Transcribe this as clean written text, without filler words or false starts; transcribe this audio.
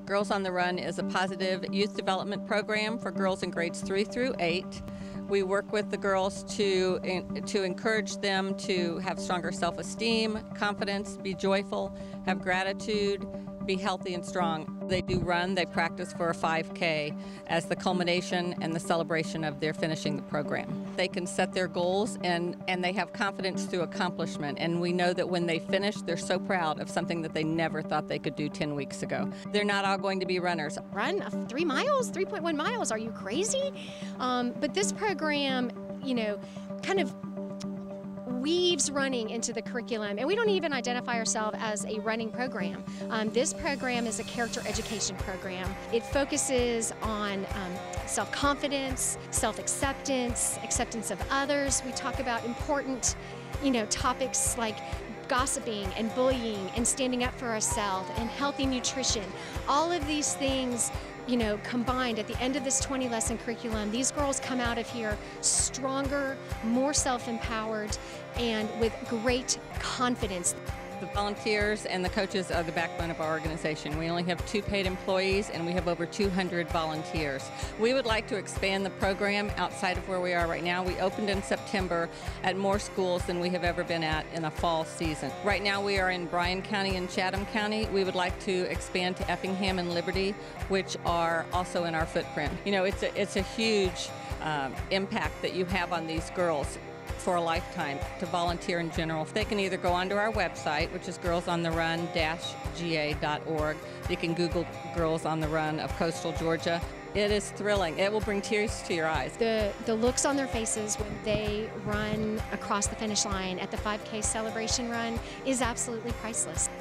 Girls on the Run is a positive youth development program for girls in grades 3 through 8. We work with the girls to encourage them to have stronger self-esteem, confidence, be joyful, have gratitude, be healthy and strong. They do run, they practice for a 5K as the culmination and the celebration of their finishing the program. They can set their goals and they have confidence through accomplishment, and we know that when they finish, they're so proud of something that they never thought they could do 10 weeks ago. They're not all going to be runners. Run 3 miles, 3.1 miles, are you crazy? But this program, kind of weaves running into the curriculum, and we don't even identify ourselves as a running program. This program is a character education program. It focuses on self-confidence, self-acceptance, acceptance of others. We talk about important, topics like gossiping and bullying and standing up for ourselves and healthy nutrition. All of these things combined at the end of this 20-lesson curriculum, these girls come out of here stronger, more self-empowered, and with great confidence. The volunteers and the coaches are the backbone of our organization. We only have 2 paid employees, and we have over 200 volunteers. We would like to expand the program outside of where we are right now. We opened in September at more schools than we have ever been at in a fall season. Right now we are in Bryan County and Chatham County. We would like to expand to Effingham and Liberty, which are also in our footprint. It's a huge impact that you have on these girls for a lifetime to volunteer in general. They can either go onto our website, which is girlsontherun-ga.org. You can Google Girls on the Run of Coastal Georgia. It is thrilling. It will bring tears to your eyes. The looks on their faces when they run across the finish line at the 5K celebration run is absolutely priceless.